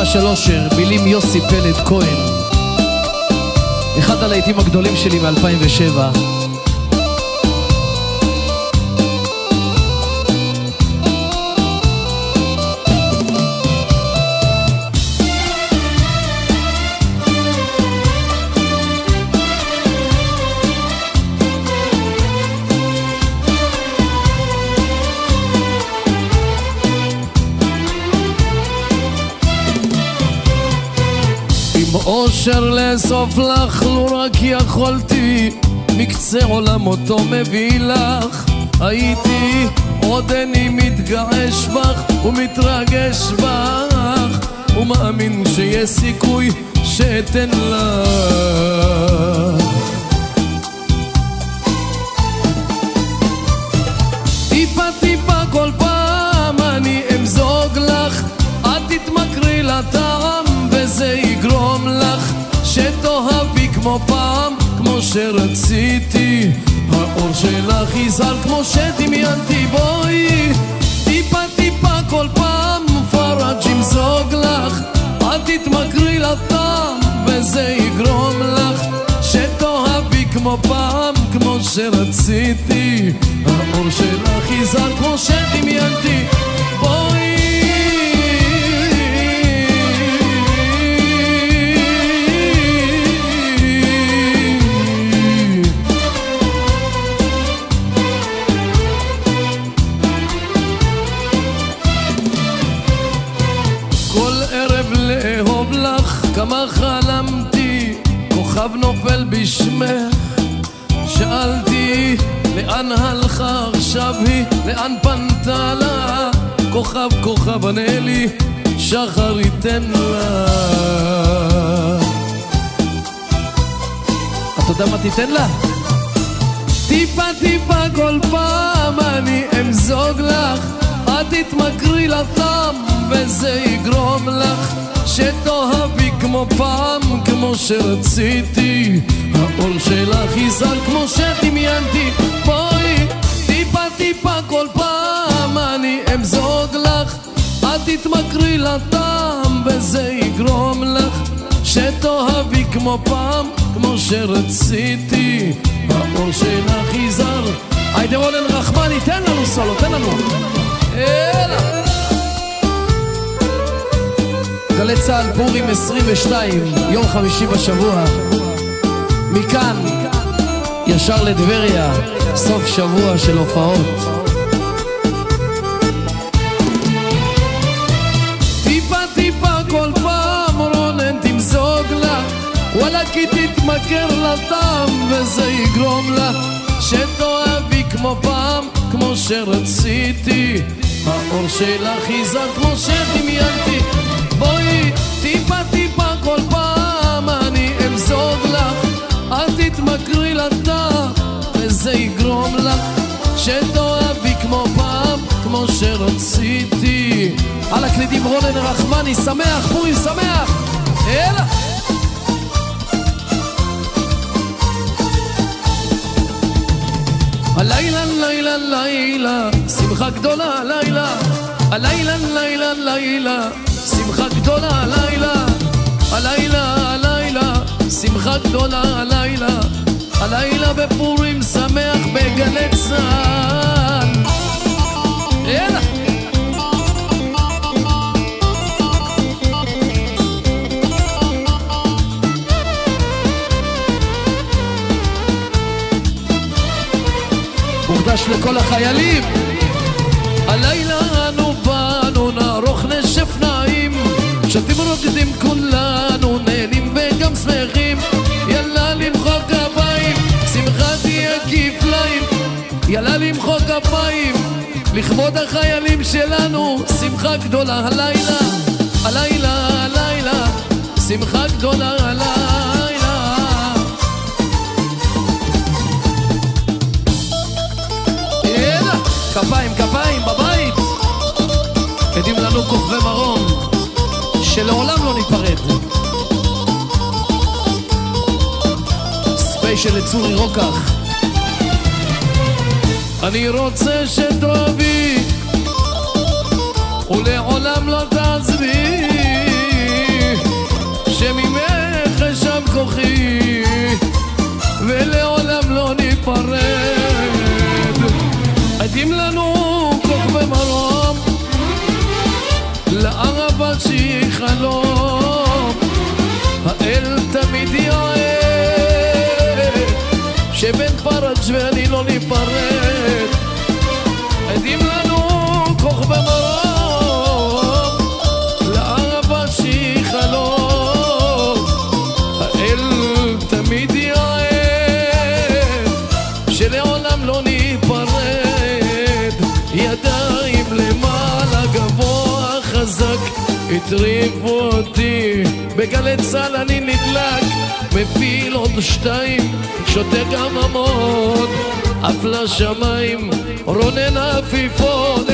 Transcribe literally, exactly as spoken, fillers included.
ביצוע של אושר, מילים יוסי פלד כהן, אחד הלהיטים הגדולים שלי מ-אלפיים ושבע. אושר לאסוף לך לו רק יכולתי, מקצה עולם אותו מביא לך. הייתי עודני מתגעש בך ומתרגש בך, ומאמין שיש סיכוי שאתן לך. טיפה טיפה כל פעם אני אמזוג לך, את תתמכרי לטעם וזה יגרום לך שתאהבי כמו פעם, כמו שרציתי. האור שלך יזהר כמו שדמיינתי. בואי טיפה טיפה כל פעם פרג' ימזוג לך, את תתמכרי לטעם וזה יגרום לך שתאהבי כמו פעם, כמו שרציתי. האור שלך יזהר כמו שדמיינתי. בואי כמה חלמתי, כוכב נופל בשמך. שאלתי לאן הלכה עכשיו היא, לאן פנתה לה. כוכב כוכב ענה לי, שחר ייתן לה. אתה יודע מה תיתן לה? טיפה טיפה כל פעם אני אמזוג לך, את תתמכרי לטעם וזה יגרום לך שתאהבי כמו פעם, כמו שרציתי. האור שלך יזהר כמו שדמיינתי. בואי טיפה טיפה כל פעם אני אמזוג לך, את תתמכרי לטעם וזה יגרום לך שתאהבי כמו פעם, כמו שרציתי. האור שלך יזהר. היידה רונן רחמני, תן לנו סולו, תן לנו. אלא גלי צהל פורים עשרים ושתיים, יום חמישי בשבוע. מכאן ישר לדבריה, סוף שבוע של הופעות. טיפה טיפה כל פעם רונן תמזוג לה, וואלה כי תתמכר לטעם וזה יגרום לה שתאהבי כמו פעם, כמו שרציתי. האור שלך יזהר כמו שדמיינתי. בואי טיפה טיפה כל פעם אני אמזוג לך, את תתמכרי לטעם וזה יגרום לך שתאהבי כמו פעם, כמו שרציתי. על הקלידים רונן רחמני, שמח, פורים שמח. אלא הלילה לילה לילה שמחה גדולה. הלילה הלילה לילה לילה שמחה גדולה. הלילה הלילה הלילה שמחה גדולה. הלילה הלילה בפורים שמח בגלי צהל. יאללה מוקדש לכל החיילים. הלילה אנו באנו נערוך נשף נעים, שתים רוקדים כולנו נהנים וגם שמחים. יאללה למחוא כפיים, שמחה תהיה כפליים. יאללה למחוא כפיים לכבוד החיילים שלנו, שמחה גדולה. הלילה הלילה הלילה שמחה גדולה. הלילה יאללה כפיים כפיים בבית. עדים לנו כוכבי מרום שלעולם לא ניפרד. ספיישל לצורי רוקח. אני רוצה שתאהבי ולעולם לא תעזבי. בתוכי ולעולם לא ניפרד. עדים לנו כוכבי מרום לערבה שהיא חלום, האל תמיד יעד שבין פרג' ואני לא ניפרד. עדים לנו כוכבי מרום לערבה שהיא חלום, האל תמיד יעד שלעולם לא ניפרד. ידיים למעלה גבוה חזק הטריפו אותי, בגלי צהל אני נדלק, מפיל עוד שתיים, שותה גם המון, עף לשמיים רונן עפיפון.